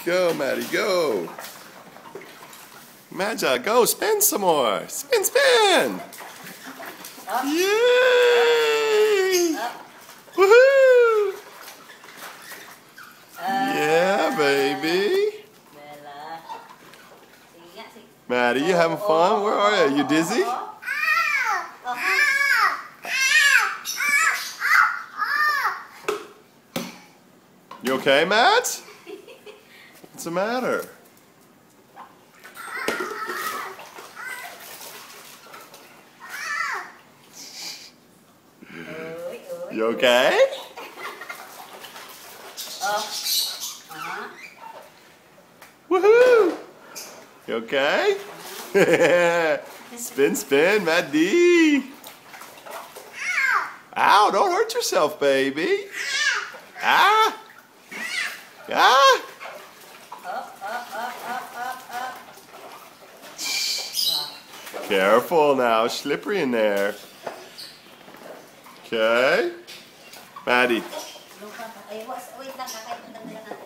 Go, Maddie, go. Magi, go, spin some more. Spin, spin. Yay! Woohoo! Yeah, baby. Maddie, you having fun? Where are you? You dizzy? You okay, Matt? What's the matter? You okay? Woohoo! You okay? Spin, spin, Madi. Ow, don't hurt yourself, baby. Ah! Ah! Careful now, slippery in there. Okay. Madi.